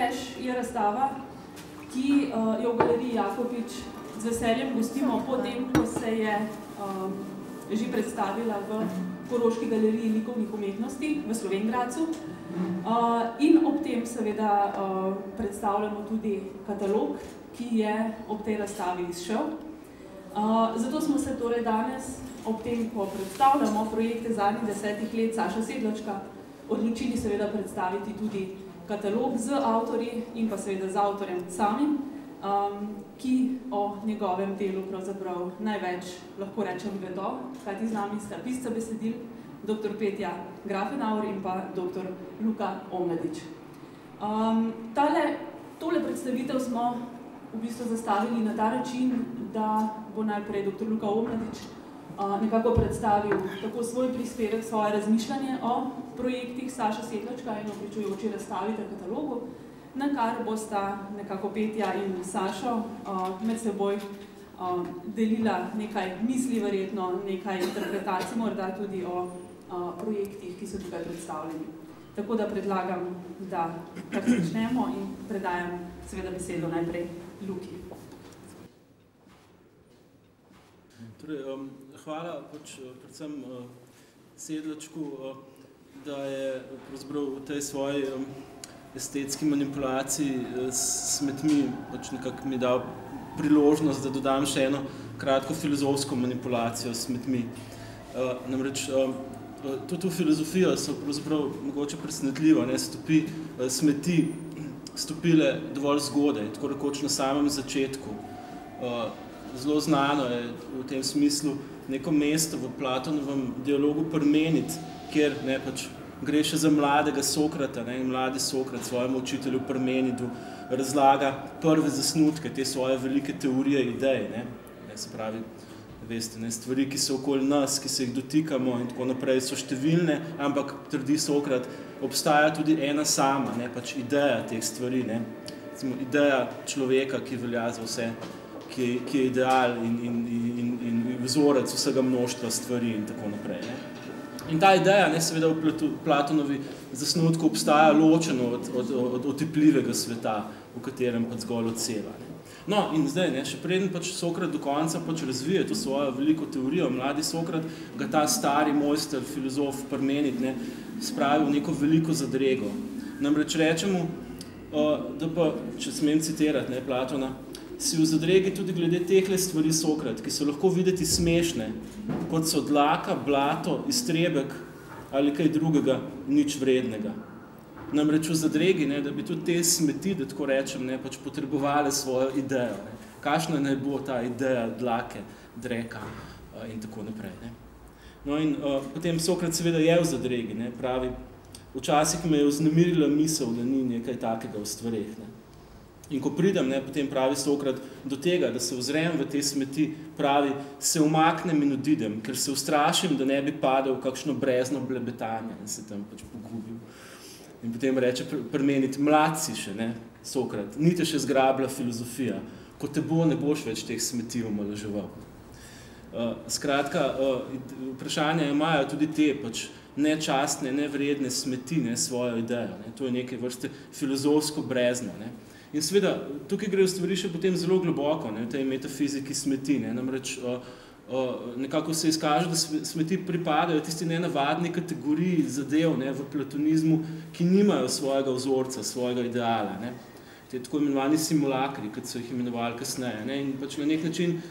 SUPERTRASH je razstava, ki jo v galeriji Jakopič z veseljem gostimo potem, ko se je že predstavila v Koroški galeriji likovnih umetnosti v Slovengradcu. In ob tem seveda predstavljamo tudi katalog, ki je ob tej razstavi izšel. Zato smo se torej danes, ob tem, ko predstavljamo projekte zadnjih 10 let Saša Sedlačka, odločili seveda predstaviti tudi katalog z avtorji in pa seveda z avtorjem samim, ki o njegovem delu pravzaprav največ lahko rečem vedo, kajti z nami sta pisca besedil, dr. Petja Grafenauer in pa dr. Luka Omladič. Tole predstavitev smo v bistvu zastavili na ta način, da bo najprej dr. Luka Omladič nekako predstavil tako svoj prispevek, svoje razmišljanje o projektih Saša Sedlačka in o pričujoči razstavi ter katalogu, na kar bosta nekako Petja in Sašo med seboj delila nekaj misli, verjetno nekaj interpretacij, morda tudi o projektih, ki so tukaj predstavljeni. Tako da predlagam, da kar začnemo in predajam seveda besedo najprej Luki. Hvala predvsem Sedlačku, da je v tej svoji estetski manipulaciji s smetmi nekako mi dal priložnost, da dodam še eno kratko filozofsko manipulacijo s smetmi. Namreč tudi v filozofijo so pravzaprav mogoče presenetljivo smeti stopile dovolj zgodaj, tako rekoč na samem začetku. Zelo znano je v tem smislu neko mesto v Platonovem dialogu Parmenid, kjer gre še za mladega Sokrata, in mladi Sokrat svojemu učitelju Parmenidu razlaga prve zasnutke te svoje velike teorije idej. Se pravi, veste, stvari, ki so okoli nas, ki se jih dotikamo in tako naprej, so številne, ampak, trdi Sokrat, obstaja tudi ena sama, ideja teh stvari, ideja človeka, ki velja za vse, ki je ideal in vzorec vsega mnoštva stvari in tako naprej. In ta ideja, seveda v Platonovi zasnutku obstaja ločeno od otipljivega sveta, v katerem zgolj odseva. No, in zdaj, še preden Sokrat do konca razvije to svojo veliko teorijo, mladi Sokrat ga ta stari mojster, filozof Parmenid, spravi v neko veliko zadrego. Namreč rečemo, da pa, če smem citirati Platona, si v zadregi tudi glede tehle stvari Sokrat, ki so lahko videti smešne, kot so dlaka, blato, iztrebek ali kaj drugega, nič vrednega. Namreč v zadregi, da bi tudi te smeti, da tako rečem, potrebovali svojo idejo. Kakšna naj bo ta ideja dlake, dreka in tako naprej. No in potem Sokrat seveda je v zadregi, pravi, včasih me je vznemirila misel, da ni nekaj takega v stvareh. In ko pridem, potem pravi Sokrat, do tega, da se ozrem v te smeti, pravi, se umaknem in odidem, ker se ustrašim, da ne bi padel v kakšno brezno blebetanje in se tam pogubil. In potem reče Parmenid, mlad si še, Sokrat, ni te še zgrabila filozofija, ko te bo, ne boš več teh smeti omalovaževal. Skratka, vprašanja imajo tudi te nečastne, nevredne smeti, svojo idejo. To je nekaj vrste filozofsko brezno. In seveda, tukaj gre v stvari še potem zelo globoko, v tej metafiziki smeti. Namreč nekako se izkaže, da smeti pripadajo tisti nenavadni kategoriji zadev v platonizmu, ki nimajo svojega vzorca, svojega ideala. Te tako imenovani simulakri, kot so jih imenovali kasneje. In na nek način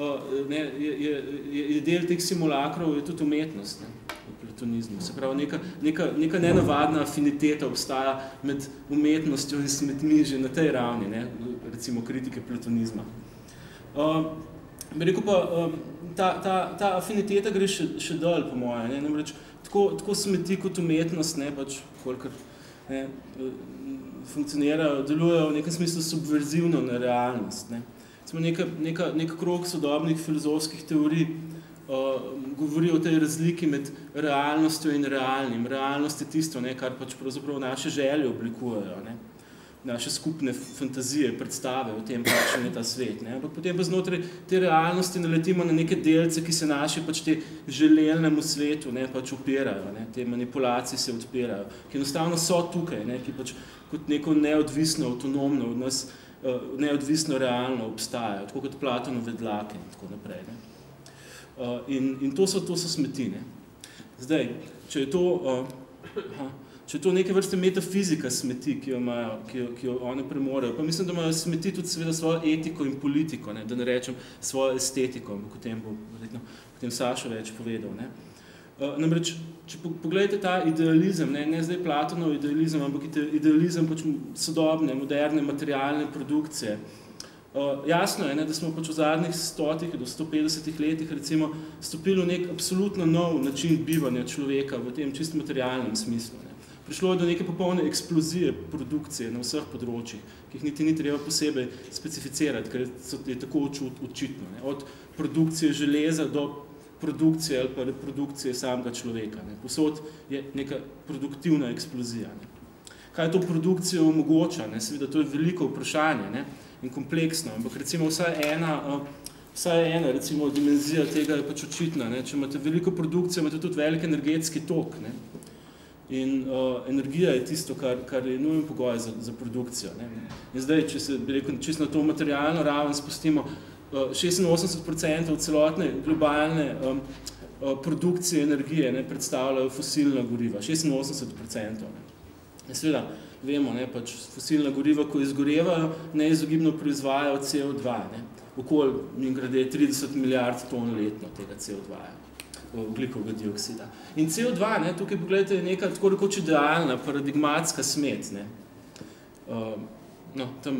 je del teh simulakrov je tudi umetnost v platonizmu. Se pravi, neka nenavadna afiniteta obstaja med umetnostjo in smetmi že na tej ravni, recimo kritike platonizma. Bi rekel pa, ta afiniteta gre še dol, po moje. Namreč tako smeti kot umetnost, kolikor funkcionirajo, delujejo v nekem smislu subverzivno na realnost. Nek krog sodobnih filozofskih teorij govori o tej razliki med realnostjo in realnim. Realnost je tisto, kar pravzaprav naše želje oblikujejo. naše skupne fantazije, predstave o tem, kakšen je ta svet. Ne? Ampak potem pa znotraj te realnosti naletimo na neke delce, ki se naši pač te želelnemu svetu ne, pač opirajo, ne? Te manipulacije se odpirajo, ki enostavno so tukaj, ne? Ki pač kot neko neodvisno, avtonomno od nas, neodvisno realno obstajajo, tako kot Platonove dlake in tako naprej. Ne? In to so smeti. Ne? Zdaj, če je to neke vrste metafizika smeti, ki jo one premorejo, pa mislim, da imajo smeti tudi seveda svojo etiko in politiko, ne? Da ne rečem svojo estetiko, o tem bo potem Sašo več povedal. Ne? Namreč, če pogledate ta idealizem, ne zdaj Platonov idealizem, ampak idealizem pač sodobne, moderne, materialne produkcije, jasno je, ne, da smo pač v zadnjih 100 do 150 letih recimo stopili v nek absolutno nov način bivanja človeka v tem čist materialnem smislu. Ne. Prišlo je do neke popolne eksplozije produkcije na vseh področjih, ki jih niti ni treba posebej specificirati, ker je tako očitno. Ne. Od produkcije železa do produkcije ali pa reprodukcije samega človeka. Ne. Posod je neka produktivna eksplozija. Ne. Kaj to produkcijo omogoča? Ne. Seveda, to je veliko vprašanje, ne. In kompleksno, ampak recimo vsaj ena recimo dimenzija tega je pač očitna, ne? Če imate veliko produkcijo, imate tudi velik energetski tok, ne? In energija je tisto, kar je nujen pogoj za produkcijo, ne? In zdaj, če se bi rekel, čisto na to materialno raven spustimo, 86% celotne globalne produkcije energije ne, predstavljajo fosilna goriva, 86%. Ne? In seveda, vemo, ne, pač fosilna goriva, ko izgorevajo, neizogibno proizvajajo CO2, ne, okoli, mimogrede, 30 milijard ton letno tega CO2, ogljikovega dioksida. In CO2, ne, tukaj pogledajte, je neka tako rekoč idealna, paradigmatska smet, ne. No, tam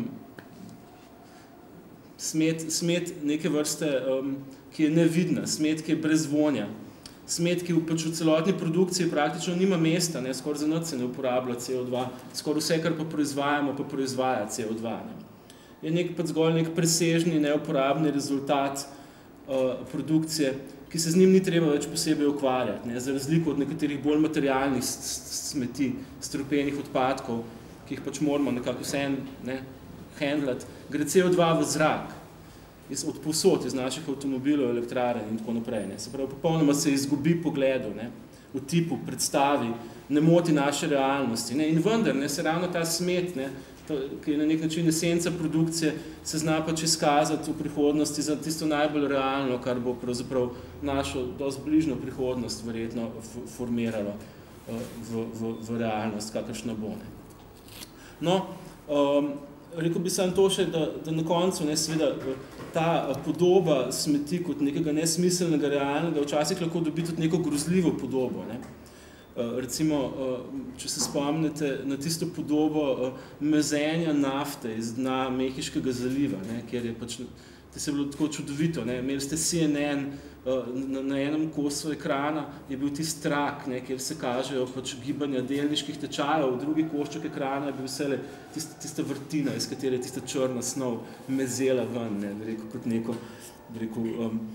smet neke vrste, ki je nevidna, smet, ki je brez vonja, smet, ki pač v celotni produkciji praktično nima mesta, ne, skoraj za nič se ne uporablja CO2, skoraj vse, kar pa proizvajamo, pa proizvaja CO2. Ne. Je pač zgolj nek presežni, neuporabni rezultat produkcije, ki se z njim ni treba več posebej ukvarjati, ne, za razliko od nekaterih bolj materialnih smeti, strupenih odpadkov, ki jih pač moramo nekako vseeno ne, handlati, gre CO2 v zrak. Od povsod iz naših avtomobilov, elektrarn in tako naprej. Ne. Se pravi, popolnoma se izgubi pogledu, ne, v tipu, predstavi, ne moti naše realnosti. Ne. In vendar, ne, se ravno ta smet, ne, ki je na nek način esenca produkcije, se zna pač izkazati v prihodnosti za tisto najbolj realno, kar bo pravzaprav našo dosti bližno prihodnost verjetno formiralo v realnost, kakršna bo. Ne. No, rekel bi sam to še, da na koncu, ne, seveda, ta podoba smeti kot nekega nesmiselnega, realnega, včasih lahko dobi tudi neko grozljivo podobo. Ne. Recimo, če se spomnite na tisto podobo mezenja nafte iz dna Mehiškega zaliva, ne, kjer je pač, to se je bilo tako čudovito, ne, imeli ste CNN, na enem kosu ekrana je bil tisti trak, ne, kjer se kažejo pač gibanja delniških tečajev, v drugi košček ekrana je bil vsele tista vrtina, iz katere je tista črna snov mezela ven, ne, rekel, kot neko, rekel,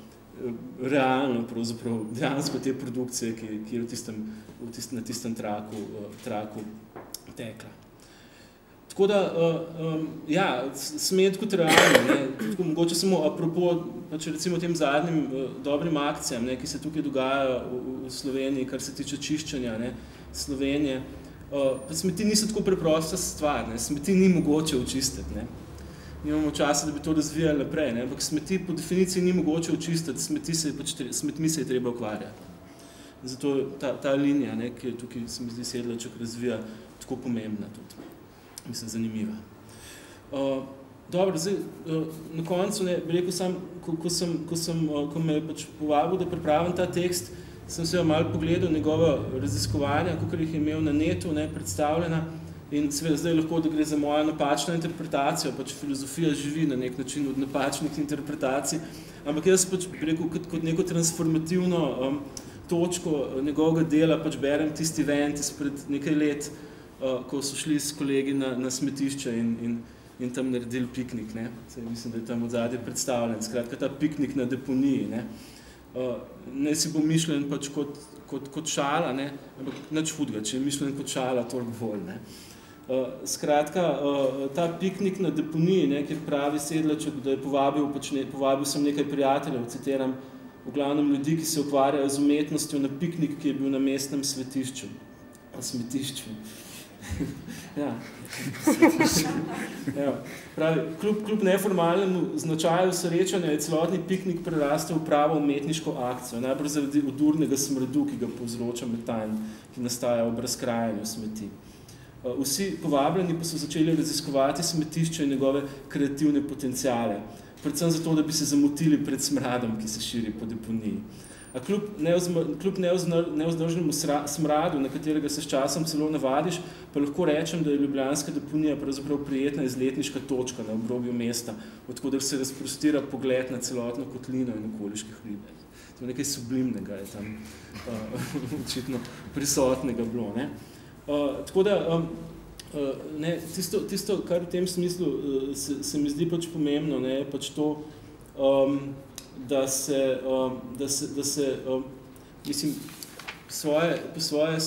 realno, pravzaprav, dejansko te produkcije, ki je na tistem traku tekla. Tako da, ja, smet kot realno, ne, tako mogoče samo apropo, pač recimo tem zadnjim dobrim akcijam, ne, ki se tukaj dogajajo v Sloveniji, kar se tiče čiščenja, ne, Slovenije, pa smeti niso tako preprosta stvar, ne, smeti ni mogoče očistiti, ne. Nimamo časa, da bi to razvijali naprej, ne, ampak smeti po definiciji ni mogoče očistiti, smetmi se je treba ukvarjati. Zato ta linija, ne, ki je tukaj, se mi zdi, Sedlaček razvija, tako pomembna tudi. Mislim, zanimiva. Dobro, zdaj, na koncu, ne, bi rekel sam, ko me je pač povabil, da pripravim ta tekst, sem se malo pogledal njegova raziskovanja, kakor jih je imel na netu, ne, predstavljena, in seveda zdaj lahko, da gre za mojo napačno interpretacijo, pač filozofija živi na nek način od napačnih interpretacij, ampak jaz pač, bi rekel, kot neko transformativno točko njegovega dela, pač berem tisti event izpred nekaj let, ko so šli s kolegi na smetišče in tam naredili piknik, ne. Saj mislim, da je tam odzadje predstavljen. Skratka, ta piknik na deponiji, ne. Ne si bo mišljen pač kot šala, ne, ampak nič hudega, če je mišljen kot šala, toliko bolj, ne. Skratka, ta piknik na deponiji, ne, kjer pravi Sedlaček, da je povabil sem nekaj prijateljev, citiram, v glavnem ljudi, ki se ukvarjajo z umetnostjo na piknik, ki je bil na mestnem svetišču. Smetišču. Ja. Pravi, kljub neformalnemu značaju srečanja je celotni piknik prerastel v pravo umetniško akcijo, najbolj zaradi odurnega smradu, ki ga povzroča metan, ki nastaja ob razkrajanju smeti. Vsi povabljeni pa so začeli raziskovati smetišče in njegove kreativne potenciale, predvsem zato, da bi se zamotili pred smradom, ki se širi po deponiji. A kljub nevzdržnemu smradu, na katerega se s časom celo navadiš, pa lahko rečem, da je ljubljanska deponija pravzaprav prijetna izletniška točka na obrobju mesta, odkoder se razprostira pogled na celotno kotlino in okoliške hribe. To je nekaj sublimnega, je tam očitno prisotnega bilo, ne? Tako da, tisto, kar v tem smislu se mi zdi pač pomembno, ne, je pač to, da se mislim, po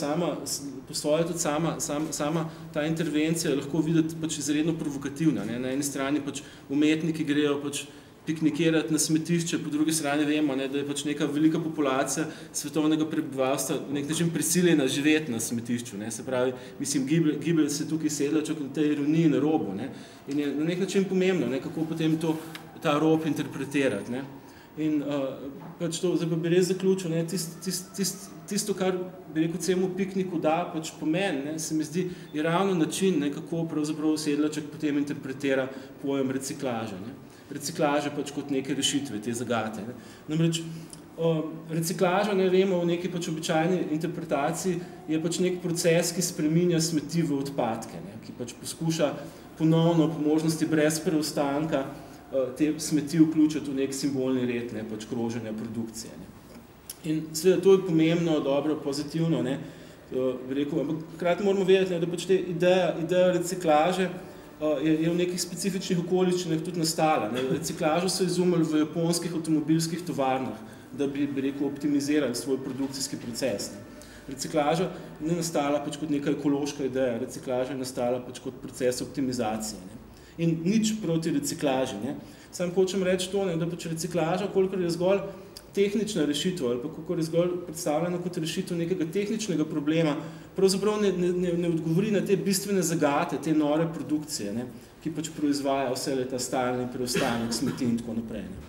svoje tudi sama ta intervencija lahko videti pač izredno provokativna, ne. Na eni strani pač umetniki grejo pač piknikirati na smetišče, po drugi strani vemo, ne, da je pač neka velika populacija svetovnega prebivalstva v nek način prisiljena živeti na smetišču, ne. Se pravi, mislim, giblje se tukaj Sedlaček na tej ironiji na robu, ne. In je na nek način pomembno, ne, kako potem ta rob interpretirati, ne. In pač to, zdaj pa bi res zaključil, ne, tisto, kar bi rekel celemu pikniku da pač pomen, ne, se mi zdi, je ravno način, ne, kako pravzaprav Sedlaček potem interpretira pojem reciklaže, ne. Reciklaže pač kot neke rešitve, te zagate. Ne. Namreč, reciklaža, ne vemo, v neki pač običajni interpretaciji je pač nek proces, ki spreminja smeti v odpadke, ne, ki pač poskuša ponovno, po možnosti brez preostanka, te smeti vključiti v nek simbolni red, ne, pač kroženja produkcije. Ne. In seveda to je pomembno, dobro, pozitivno, ne, bi rekel, ampak hkrati moramo vedeti, ne, da pač te ideja reciklaže je v nekih specifičnih okoliščinah tudi nastala. Ne. Reciklažo so izumili v japonskih avtomobilskih tovarnah, da bi rekel, optimizirali svoj produkcijski proces. Ne. Reciklaža ni nastala pač kot neka ekološka ideja, reciklaža je nastala pač kot proces optimizacije. Ne. In nič proti reciklaži. Ne. Sam hočem reči to, ne, da pač reciklaža, kolikor je zgolj tehnična rešitev ali pa kolikor je zgolj predstavljena kot rešitev nekega tehničnega problema, pravzaprav ne odgovori na te bistvene zagate, te nore produkcije, ne, ki pač proizvaja vse ta stalni preostanek smeti in tako naprej. Ne.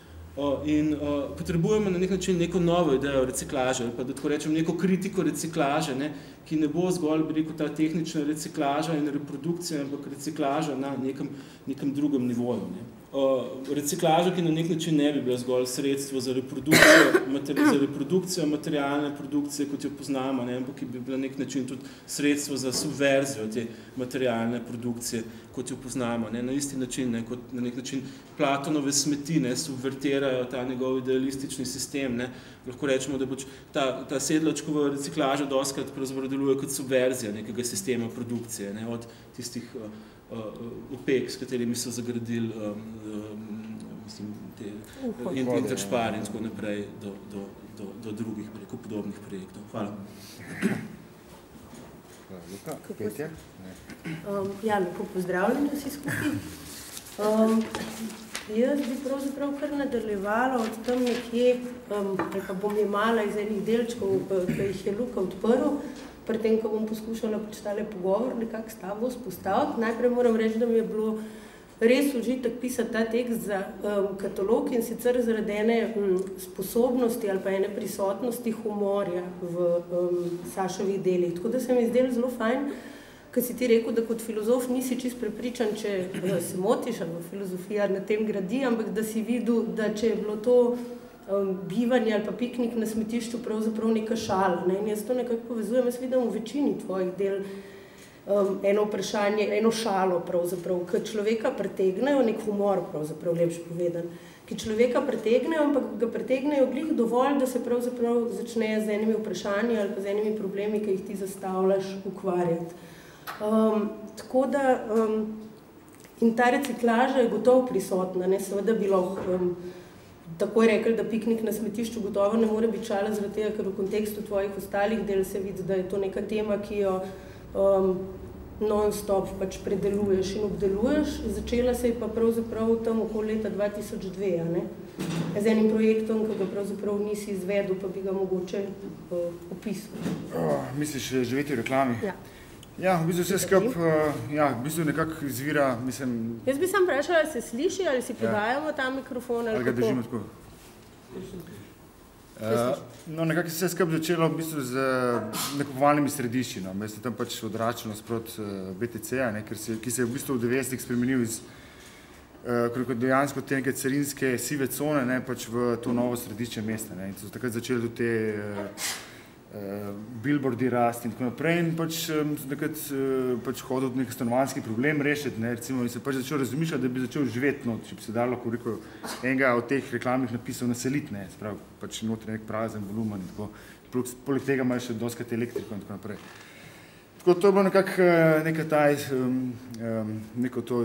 In potrebujemo na nek način neko novo idejo reciklaže, ali pa da tako rečem neko kritiko reciklaže, ne, ki ne bo zgolj, bi rekel, ta tehnična reciklaža in reprodukcija, ampak reciklaža na nekem drugem nivoju. Ne. Reciklaža, ki na nek način ne bi bila zgolj sredstvo za reprodukcijo materialne produkcije, kot jo poznamo, ne, ampak ki bi bila nek način tudi sredstvo za subverzijo te materialne produkcije, kot jo poznamo. Ne. Na isti način, ne, kot na nek način Platonove smeti, ne, subvertirajo ta njegov idealistični sistem. Ne. Lahko rečemo, da pač ta Sedlačkova reciklaža dostikrat pravzaprav deluje kot subverzija nekega sistema produkcije, ne, od tistih opek, s katerimi so zagradili Interspar in tako naprej do drugih, preko podobnih projektov. Hvala. Luka, Petja? Ja, lepo pozdravljeni vsi skupaj. Jaz bi pravzaprav kar nadaljevala od tam nekje, ali pa bom jemala iz enih delčkov, ki jih je Luka odprl, pri tem, ko bom poskušala pač tale pogovor nekako s tabo vzpostaviti. Najprej moram reči, da mi je bilo res užitek pisati ta tekst za katalog in sicer zaradi ene sposobnosti ali pa ene prisotnosti humorja v Sašovih delih. Tako da se mi zdelo zelo fajn, ker si ti rekel, da kot filozof nisi čist prepričan, če se motiš, ali filozofija na tem gradi, ampak da si videl, da če je bilo to bivanje ali pa piknik na smetišču pravzaprav neka šala. Ne? In jaz to nekako povezujem, jaz vidim v večini tvojih del eno vprašanje, eno šalo pravzaprav, ki človeka pretegnejo, nek humor pravzaprav, lepše povedan, ki človeka pretegnejo, ampak ga pretegnejo glih dovolj, da se pravzaprav začne z enimi vprašanji ali pa z enimi problemi, ki jih ti zastavljaš, ukvarjati. Tako da, in ta reciklaža je gotovo prisotna, ne, seveda bi lahko takoj rekli, da piknik na smetišču gotovo ne more biti šala zaradi tega, ker v kontekstu tvojih ostalih del se vidi, da je to neka tema, ki jo non-stop pač predeluješ in obdeluješ. Začela se je pa pravzaprav tam okoli leta 2002, ne? Z enim projektom, ki ga pravzaprav nisi izvedel, pa bi ga mogoče opisal. Misliš živeti v reklami? Ja. Ja, v bistvu vse skup, v bistvu nekako izvira, mislim... Jaz bi sam vprašala, se sliši, ali si podajamo ta mikrofon, ali ga držimo tako? No, nekako se vse skup začelo v bistvu z nakupovalnimi središči, no. Jaz sem tam pač odračal nasprot BTC-ja, ki se je v bistvu v 90-ih spremenil iz dejansko te neke carinske sive cone, ne, pač v to novo središče mesta, ne. In so takrat začeli tudi te billboardi rasti in tako naprej in pač takrat hodil nek stanovanjski problem rešiti, ne, recimo, in se pač začel razmišljati, da bi začel živeti not, če bi se dalo, ko rekel, enega od teh reklamnih napisov naseliti, ne, sprav, pač notri nek prazen volumen in tako, poleg tega imajo še doskrat elektriko in tako naprej. Tako to je bilo nekako neka ta, neko to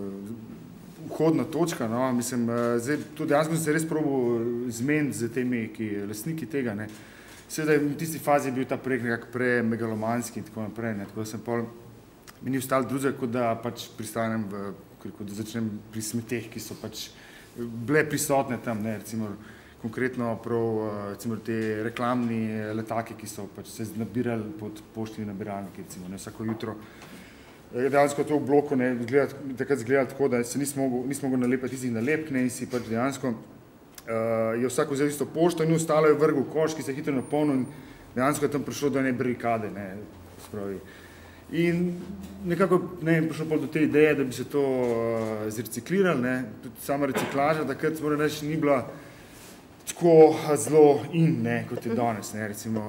vhodna točka, no, mislim, zdaj, to dejansko sem se res probal zmeniti z temi, lastniki tega, ne. Seveda v tisti fazi je bil ta projekt nekako pre-megalomanski in tako naprej, ne, tako da sem pol, mi ni ostalo drugega, kot da pač pristanem da začnem pri smeteh, ki so pač bile prisotne tam, ne, recimo konkretno prav, recimo te reklamni letaki, ki so pač se nabirali pod poštnimi nabiralniki, recimo, ne, vsako jutro. Dejansko to v bloku, ne, takrat izgledalo tako, da se nismo mogli nalepati tistih nalepk, ne, in si pač dejansko je vsak vzel isto pošto in ostalo je vrgel koš, ki se je hitro napolnil in dejansko je tam prišlo do ene barikade, ne, spravi. In nekako, ne, prišlo pa do te ideje, da bi se to zreciklirali, ne, tudi sama reciklaža, takrat moram reči, ni bila tako zelo in, ne, kot je danes, ne, recimo.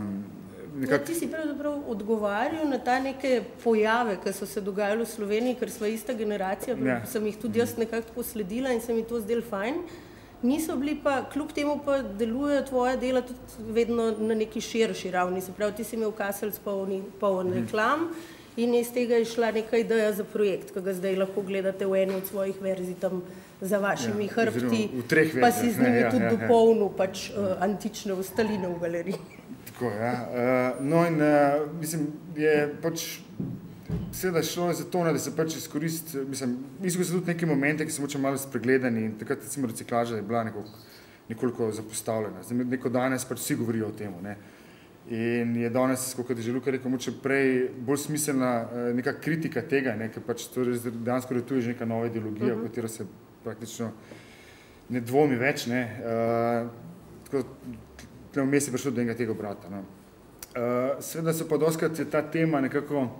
Ti si pravzaprav odgovarjal na ta neke pojave, ki so se dogajali v Sloveniji, ker sva ista generacija, sem jih tudi jaz nekako tako sledila in se mi to zdelo fajn. Niso bili pa, kljub temu pa delujejo tvoja dela tudi vedno na neki širši ravni. Se pravi, ti si imel Kaselc poln reklam in iz tega je šla neka ideja za projekt, ki ga zdaj lahko gledate v eni od svojih verzij tam za vašimi hrbti, pa si z njimi tudi dopolnil pač antične ostaline v galeriji. Tako, ja. No in mislim, je pač seveda šlo je za to, da se pač izkoristi, mislim so tudi neke momente, ki so moče malo spregledani in takrat recimo reciklaža je bila nekoliko zapostavljena. Zdaj, neko danes pač vsi govorijo o temu, ne. In je danes, kot je že Luka rekel, moče prej bolj smiselna neka kritika tega, ne, ker pač to dejansko retuje že neka nova ideologija, v katero se praktično ne dvomi več, ne. Tako, vmes je prišlo do enega tega obrata, no. Seveda so pa doskrat je ta tema nekako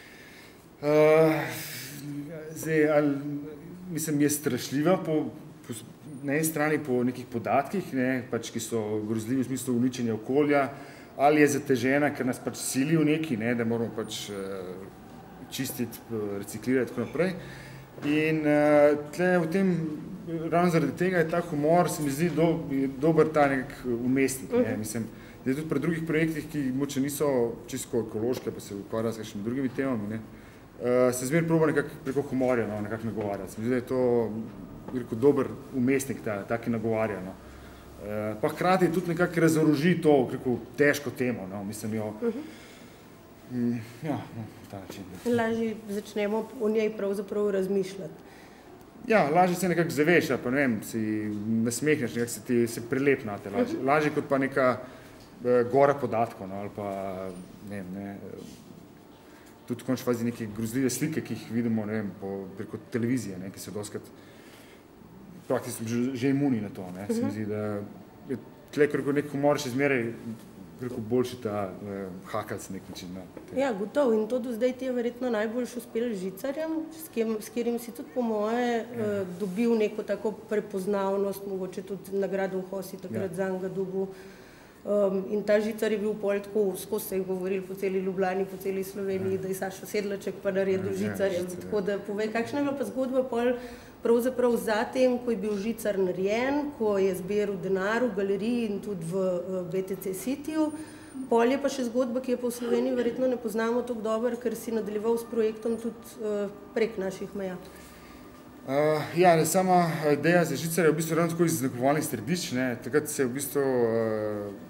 zdaj, mislim, je strašljiva na eni strani po nekih podatkih, ne, pač, ki so grozljivi v smislu uničenja okolja, ali je zatežena, ker nas pač sili v neki, ne, da moramo pač čistiti, reciklirati, tako naprej. In tle v tem, ravno zaradi tega je ta humor, se mi zdi, dober ta nek umestnik, ne, mislim, da je tudi pri drugih projektih, ki moče niso čisto ekološke, pa se ukvarjajo s kakšnimi drugimi temami, ne, se zmeraj proba nekako preko humorja, no, nekako nagovarjati. Se mi zdi, da je to rekel, dober umestnik, taki nagovarja, no. Pa hkrati tudi nekako razoroži to rekel, težko temo, no, mislim, jo, ja, no, ta način. Lažje začnemo o njej pravzaprav razmišljati. Ja, lažje se nekako zaveš, pa ne vem, si nasmehneš, nekako se prelepnate, lažje kot pa neka gora podatkov, no, ali pa, ne vem, ne, tudi v končni fazi neke grozljive slike, ki jih vidimo, ne vem, preko televizije, ne, ki so doskrat praktično že imuni na to, ne, se mi zdi, da je tle, ko nek humor še zmeraj boljši ta hakalc nek način. Ja, gotovo, in to do zdaj ti je verjetno najboljš uspel žicarjem, s katerim si tudi po moje dobil neko tako prepoznavnost, mogoče tudi nagrado v Hosi takrat zanj ga dobil. In ta žicar je bil pol tako, skozi se je govoril po celi Ljubljani, po celi Sloveniji, da je Sašo Sedlaček pa naredil žicarjem. Tako da povej, kakšna je bila pa zgodba pol pravzaprav za tem, ko je bil žicar narejen, ko je zbiral denar v galeriji in tudi v BTC Cityju. Pol je pa še zgodba, ki je pa v Sloveniji verjetno ne poznamo tako dobro, ker si nadaljeval s projektom tudi prek naših meja. Ja, sama ideja za žicarja je v bistvu ravno tako iz nakupovalnih središč, ne. Takrat se je v bistvu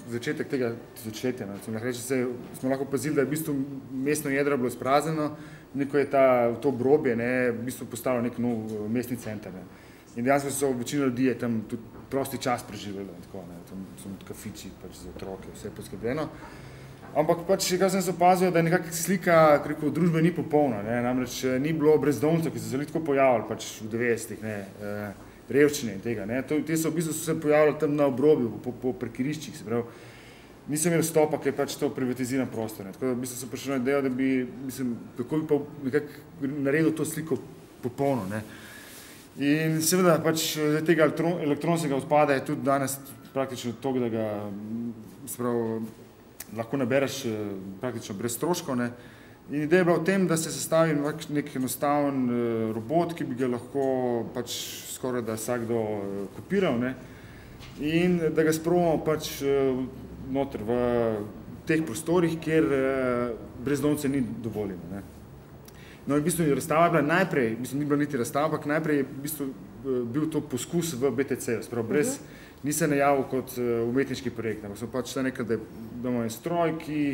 začetek tega tisočletja. Smo lahko opazili, da je v bistvu mestno jedro bilo izpraznjeno, neko je to obrobje v bistvu postalo nek nov mestni center. In dejansko so večina ljudi je tam tudi prosti čas preživeli. Tam so kafiči za otroke, vse je poskrbljeno. Ampak kaj sem se opazil, da je nekakšna slika družbe ni popolna. Namreč ni bilo brezdomcev, ki so se tako pojavili v 90-ih, revščine in tega. Te so v bistvu se pojavljali tam na obrobju, po parkiriščih, se pravi. Nisem imel stopa, ker je to privatiziran prostor. Tako da v bistvu sem prišel na idejo, da bi, kako bi pa nekako naredil to sliko popolno. In seveda tega elektronskega odpada je tudi danes praktično toliko, da ga lahko nabereš praktično brez stroškov. In ideja je bila v tem, da se sestavi nek enostaven robot, ki bi ga lahko skoraj da vsakdo kopiral in da ga sprobamo noter v teh prostorih, kjer brezdomce ni dovoljeno. No in v bistvu razstava je bila najprej, ni bila niti razstava, ampak najprej je v bistvu bil to poskus v BTC-ju, spravo nisem najavil kot umetniški projekt, ampak smo šli nekaj, da imamo en stroj, ki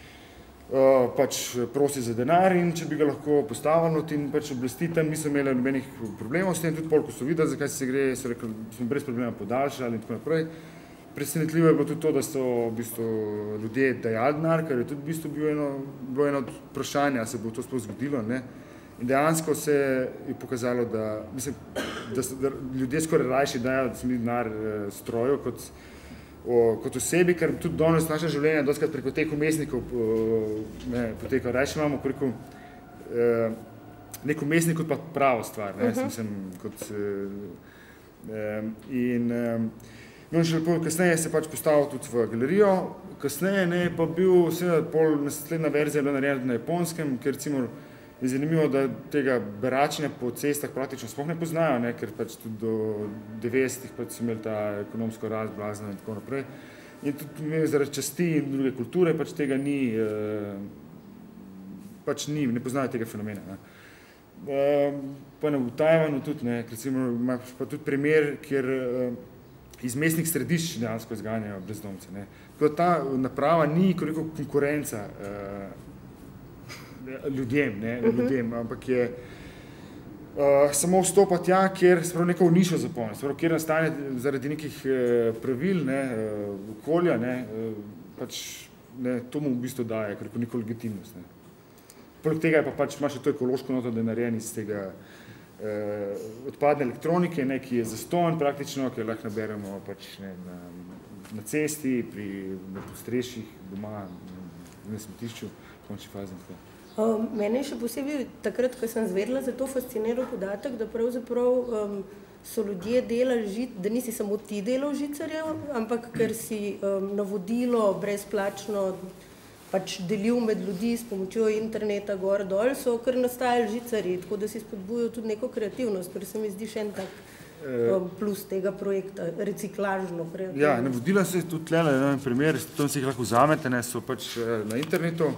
prosi za denar in če bi ga lahko postavili in oblasti tam niso imeli nobenih problemov s tem, tudi ko so videli, zakaj se gre, so rekli, smo brez problema podaljšali in tako naprej. Presenetljivo je bilo tudi to, da so v bistvu ljudje dajali denar, kar je tudi v bistvu bilo eno od vprašanja, se bo to sploh zgodilo. In dejansko se je pokazalo, da ljudje skoraj rajši dajo denar stroju kot osebi, ker tudi danes naša življenja dostikrat preko teh umestnikov poteka. Rajši imamo nek umestnik kot pa pravo stvar. No, še kasneje se postavil tudi v galerijo, kasneje pa bil naslednja verzija bila narejena na Japonskem, ker recimo je zanimivo, da tega beračenja po cestah praktično sploh ne poznajo, ker tudi do 90-ih so imeli ta ekonomsko rast blazno in tako naprej. In tudi zaradi časti in druge kulture tega ni, ne poznajo tega fenomena. Pa v Tajvanu tudi, recimo imaš pa tudi primer, kjer iz mestnih središč dejansko izganjajo brezdomce. Tako da ta naprava ni konkurenca ljudem, ampak je samo vstopa tja, kjer neko nišo zapolni, kjer nastane zaradi nekih pravil, okolja, to mu v bistvu daje neko legitimnost. Poleg tega je pa ima še to ekološko noto, da je narejen iz tega odpadne elektronike, ki je zastonj praktično, ki lahko naberemo na cesti, na podstrešjih, doma, na smetišču, v končni fazi. Mene je še posebej takrat, ko sem zvedela za to fasciniral podatek, da pravzaprav so ljudje delali da nisi samo ti delal žicarjev, ampak ker si navodilo brezplačno delil med ljudi s pomočjo interneta gor dol, so kar nastajali žicarji, tako da si spodbujajo tudi neko kreativnost, ker se mi zdi še en tak plus tega projekta, reciklažno kreativnost. Ja, navodila se tudi tlele, primer, tam si jih lahko vzamete, so na internetu.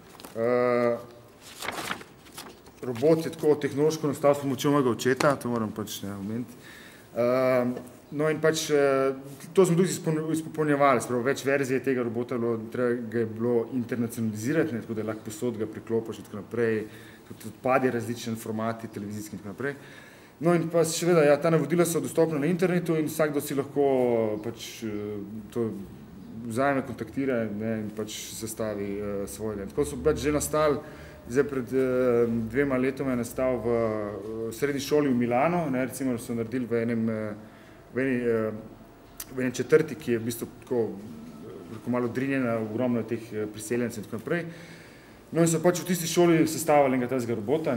Robot je tako tehnološko nastal s pomočjo mojega očeta, to moram omeniti. No in to smo tudi izpopolnjevali, več verzije tega robota ga je bilo internacionalizirati, tako da lahko posod ga priklopiš in tako naprej, tudi odpadi različni formati, televizijski in tako naprej. No in pa seveda, ta navodila so dostopna na internetu in vsakdo si lahko to vzajme, kontaktira in sestavi svojega. Tako so že nastali, zdaj pred 2 letoma je nastal v srednji šoli v Milano, recimo so naredili v eni četrti, ki je v bistvu tako malo drinjena, ogromno teh priseljencev in tako naprej. No in so v tisti šoli sestavili enega tega robota,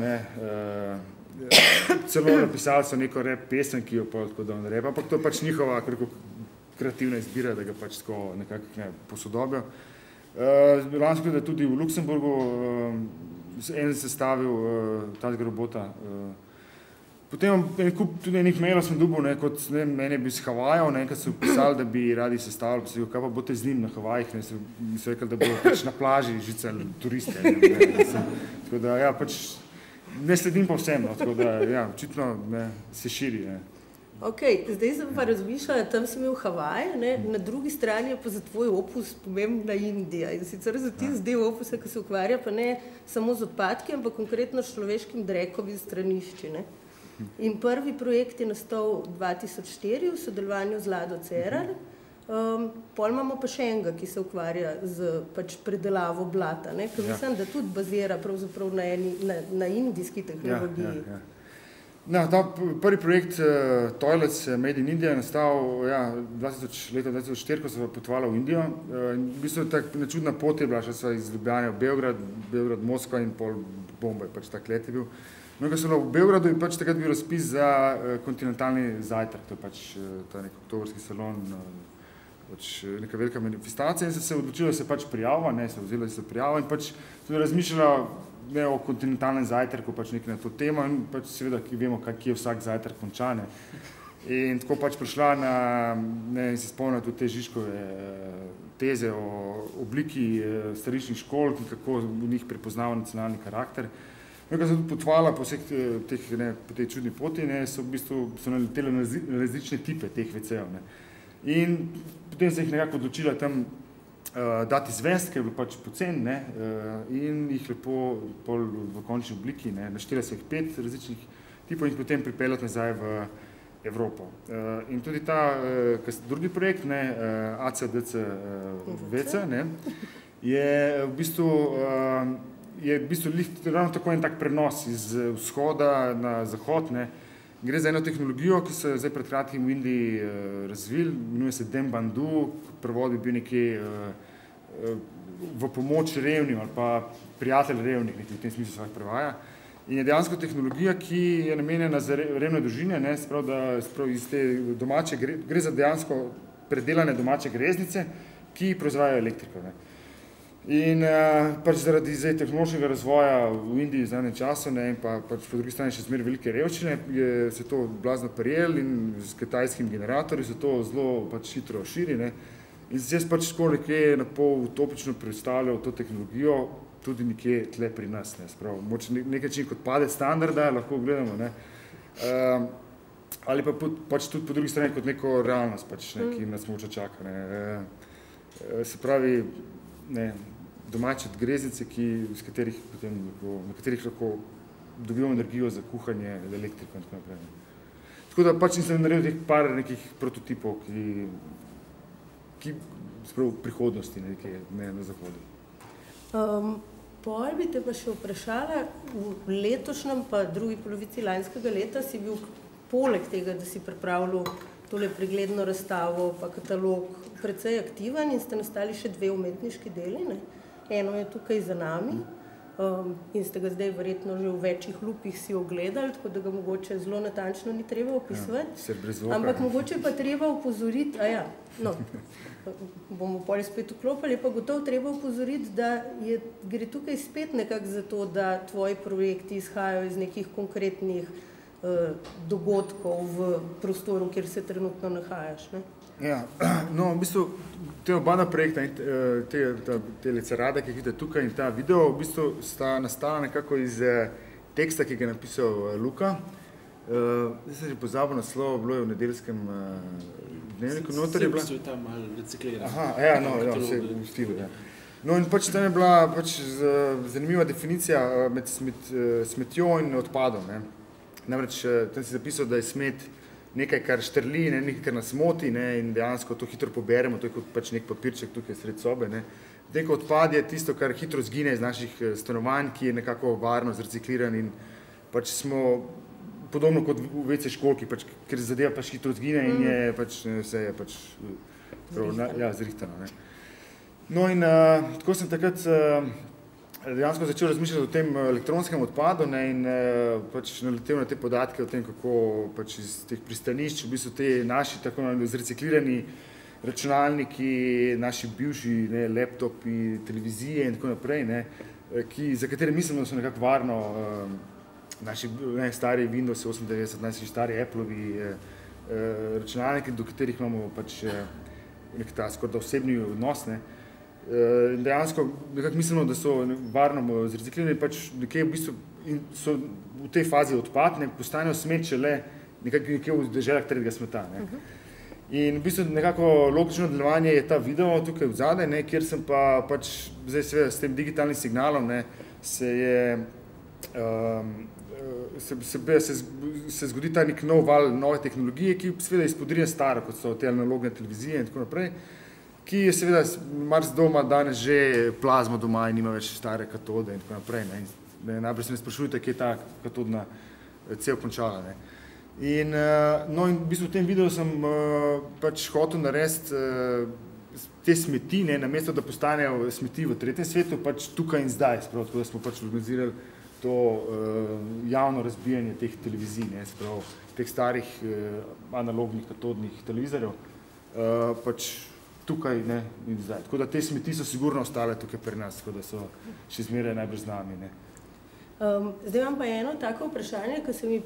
celo napisali so neko rap pesem, ki jo tako da on rap, ampak to je njihova kreativna izbira, da ga tako nekako posodobijo. Lansko je tudi v Luksemburgu en sestavil tega robota. Potem tudi enih mailov sem dobil, kot mene bi iz Havajev, enkrat so pisali, da bi radi sestavili, pa se kaj pa boste z njim na Havajih, so rekli, da bodo na plaži žicali turiste. Tako da, ja, ne sledim pa vsem, tako da, ja, očitno se širi. Ok, zdaj sem pa razmišljala, tam si imel Havaje, ne? Na drugi strani je pa za tvoj opus pomembna Indija. In sicer za ti del opusa, ki se ukvarja pa ne samo z odpadki, ampak konkretno s človeškim drekom in stranišči. Ne? In prvi projekt je nastal 2004 v sodelovanju z Lado Cerar. Pol imamo pa še enega, ki se ukvarja z pač predelavo blata, ne? Ker mislim, da tudi bazira pravzaprav na indijski tehnologiji. No, ta prvi projekt Toilets Made in India je nastal leta 2004, ko sem potovala v Indijo. V bistvu tako nečudna pot je bila, še sva iz Ljubljane v Beograd, Moskva in pol Bombaj, pač tak let je bil. No, ko sem bila v Beogradu in pač takrat bil razpis za kontinentalni zajtrk, to je pač ta nek oktobrski salon, pač neka velika manifestacija in sem se odločila, da se pač prijavila, ne, se vzela, da se prijavila in pač tudi razmišljala o kontinentalnem zajtrku, pač nekaj na to temo in pač seveda, ki vemo, kje je vsak zajtrk končan. In tako pač prišla in se spomnila tudi te Žižkove teze o obliki stariščnih škol, kako v njih prepoznava nacionalni karakter. No, ko sem tudi potovala po vseh po tej čudni poti, so v bistvu naletele na različne tipe teh WC-ev. In potem sem jih nekako odločila tam dati izvest, ker je bilo pač pocen, in jih lepo v končni obliki, naštela se jih 5 različnih tipov in potem pripeljati nazaj v Evropo. In tudi ta drugi projekt, ACDC WC, je v bistvu ravno tako en tak prenos iz vzhoda na zahod. Gre za eno tehnologijo, ki se zdaj pred kratkim v Indiji razvil, imenuje se Dembandu, prevod bi bil nekje v pomoč revnim ali pa prijatelj revnih, nekaj v tem smislu se prevaja. In je dejansko tehnologija, ki je namenjena za revne družine, iz te domače, gre za dejansko predelane domače greznice, ki proizvajajo elektriko. In pač zaradi zdaj tehnološkega razvoja v Indiji v zadnjem času in pa pač po drugi strani še zmeraj velike revščine, se to blazno prijel in s kitajskim generatorjem se to zelo pač hitro širi. In se jaz pač tako nekje na pol utopično predstavljal to tehnologijo tudi nekje tle pri nas. Moče nekaj čim kot padec standarda, lahko gledamo, ali pa pač tudi po drugi strani kot neko realnost, ki nas moče čaka. Se pravi, domače greznice, na katerih lahko dobimo energijo za kuhanje, elektriko in tako naprej. Tako da pač nisem naredil teh par nekih prototipov, ki v prihodnosti na zahodu. Pol bi te pa še vprašala, v letošnjem pa drugi polovici lanskega leta si bil poleg tega, da si pripravljal tole pregledno razstavo pa katalog, precej aktiven in ste nastali še 2 umetniški deli. Eno je tukaj za nami in ste ga zdaj verjetno že v večjih lupih si ogledali, tako da ga mogoče zelo natančno ni treba opisovati. Ampak mogoče pa treba opozoriti, bomo pol spet vklopili, pa gotovo treba opozoriti, da gre tukaj spet nekako za to, da tvoji projekti izhajajo iz nekih konkretnih dogodkov v prostoru, kjer se trenutno nahajaš. No, v bistvu te oba projekta, te lecerade, ki jih vidite tukaj in ta video, v bistvu sta nastala nekako iz teksta, ki ga je napisal Luka. Zdaj sem že pozabil naslov, bilo je v nedeljskem dnevniku. Vse je tam malo recikliran. Vse je v stilu. No in pač tam je bila zanimiva definicija med smetjo in odpadom. Namreč tam si zapisal, da je smet nekaj, kar štrli, nekaj, kar nas moti in dejansko to hitro poberemo, to je kot pač nek papirček tukaj sred sobe. Neko odpad je tisto, kar hitro zgine iz naših stanovanj, ki je nekako varno zrecikliran in pač smo podobno kot v WC školki, ker zadeva pač hitro zgine in je pač vse je pač zrihtano. No in tako sem takrat dejansko začel razmišljati o tem elektronskem odpadu in pač naletel na te podatke o tem, kako pač iz teh pristanišč v bistvu te naši tako zreciklirani računalniki, naši bivši laptopi, televizije in tako naprej, za katere mislimo, da so nekako varno naši stari Windows 98, naši stari Appleovi računalniki, do katerih imamo pač nek ta skoraj osebni odnos. Dejansko nekako mislimo, da so varno zreciklirani, pač nekje v bistvu so v tej fazi odpad, postanejo smet šele nekje v deželah tretjega sveta. In v bistvu nekako logično nadaljevanje je ta video tukaj vzadaj, kjer sem pa pač zdaj seveda s tem digitalnim signalom se zgodi ta nek nov val nove tehnologije, ki seveda izpodrija staro, kot so te analogne televizije in tako naprej, ki je seveda marsikdo danes že plazmo doma in nima več stare katode in tako naprej. Najprej se ne sprašujte, kje je ta katodna cev končala. In v bistvu v tem videu sem pač hotel narediti te smeti, namesto da postanejo smeti v tretjem svetu, pač tukaj in zdaj, tako da smo pač organizirali to javno razbijanje teh televizij, teh starih analognih katodnih televizorjev, pač tukaj in zdaj. Tako da te smeti so sigurno ostale tukaj pri nas, tako da so še zmeraj najbolj z nami. Zdaj imam pa eno tako vprašanje, ki se mi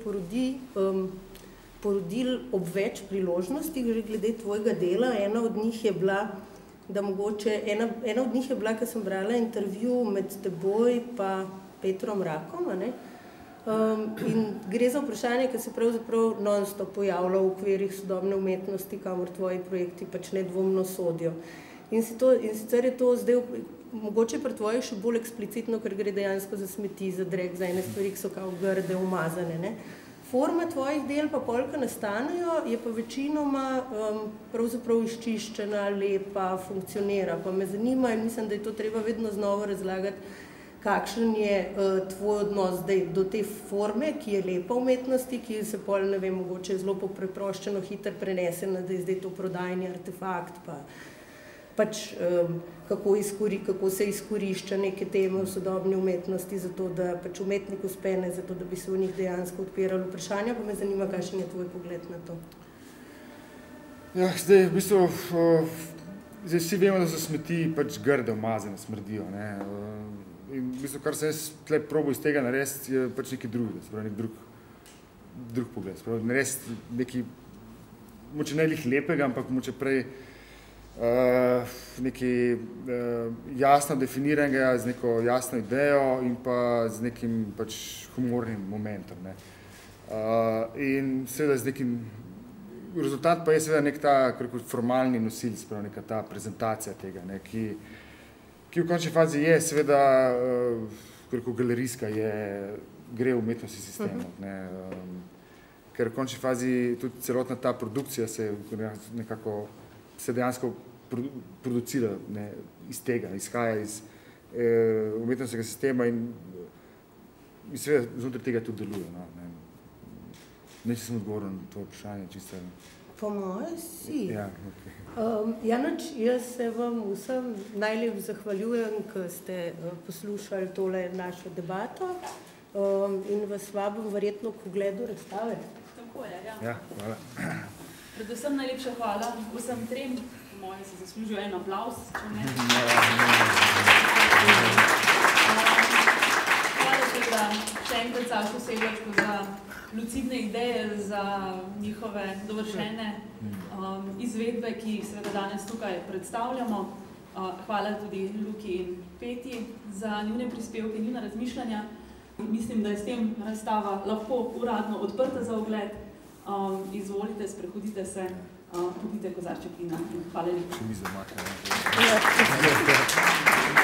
porodil ob več priložnostih, že glede tvojega dela. Ena od njih je bila, ko sem brala intervju med teboj pa Petrom Rakom, in gre za vprašanje, ki se pravzaprav non-stop pojavlja v okvirih sodobne umetnosti, kamor tvoji projekti pač nedvomno sodijo. In sicer je to zdaj mogoče pri tvojih še bolj eksplicitno, ker gre dejansko za smeti, za drek, za ene stvari, ki so kao grde, umazane. Forma tvojih del pa polka nastanejo, je pa večinoma pravzaprav izčiščena, lepa, funkcionira. Pa me zanima in mislim, da je to treba vedno znova razlagati, kakšen je tvoj odnos do te forme, ki je lepa umetnosti, ki se pol, ne vem, mogoče zelo preproščeno hitro prenese, da je zdaj to prodajni artefakt, pač kako se izkorišča neke teme v sodobni umetnosti, zato da pač umetnik uspene, zato da bi se v njih dejansko odpirali vprašanja, pa me zanima, kakšen je tvoj pogled na to. Ja, zdaj, v bistvu, vsi vemo, da so smeti pač grde, umazane, smrdijo. In v bistvu, kar sem jaz tle probal iz tega narediti, je pač nekaj drugega, nek drug pogled. Narediti nekaj, moče ne lih lepega, ampak moče prej nekaj jasno definiranega, z neko jasno idejo in pa z nekim pač humornim momentom. In seveda z nekim, rezultat pa je seveda nek ta formalni nosilc, neka ta prezentacija tega, ki v končni fazi je seveda, galerijska gre v umetnosti sistemov. Ker v končni fazi tudi celotna ta produkcija se dejansko producira iz tega, izhaja iz umetnostnega sistema in seveda znotraj tega tudi deluje. Neče sem odgovoril na to vprašanje, čisto. Po moje si. Ja, ok. Janoč, jaz se vam vsem najlep zahvaljujem, ko ste poslušali tole našo debato in vas vabim verjetno k ogledu razstave. Tako je, ja. Ja, hvala. Predvsem najlepša hvala vsem trem. Moje se zaslužijo en aplavz, če ne. Hvala seveda še enkrat Sašu Sedlačku za lucidne ideje, za njihove dovršene izvedbe, ki jih seveda danes tukaj predstavljamo. Hvala tudi Luki in Petji za njune prispevke, njuna razmišljanja. Mislim, da je s tem razstava lahko uradno odprta za ogled. Izvolite, sprehodite se. Popite kozarček vina. Hvala lepa. Če mi zamakne.